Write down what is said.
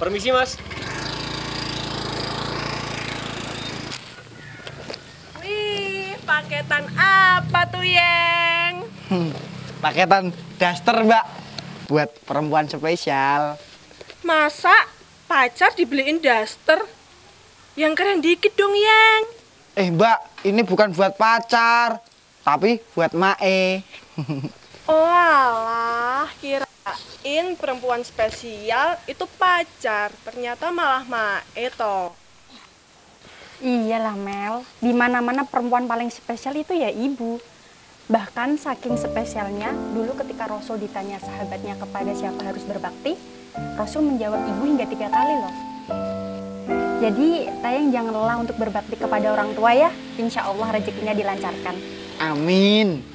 Permisi, Mas. Wih, paketan apa tuh, Yeng? Paketan daster, Mbak. Buat perempuan spesial. Masa pacar dibeliin daster? Yang keren dikit dong, Yeng. Mbak, ini bukan buat pacar, tapi buat Mae. Oh alah, kirain perempuan spesial itu pacar. Ternyata malah Mae toh. Iyalah Mel, di mana-mana perempuan paling spesial itu ya ibu. Bahkan saking spesialnya, dulu ketika Rasul ditanya sahabatnya kepada siapa harus berbakti, Rasul menjawab ibu hingga 3 kali loh. Jadi, Tayang jangan lelah untuk berbakti kepada orang tua ya. Insya Allah rezekinya dilancarkan. Amin.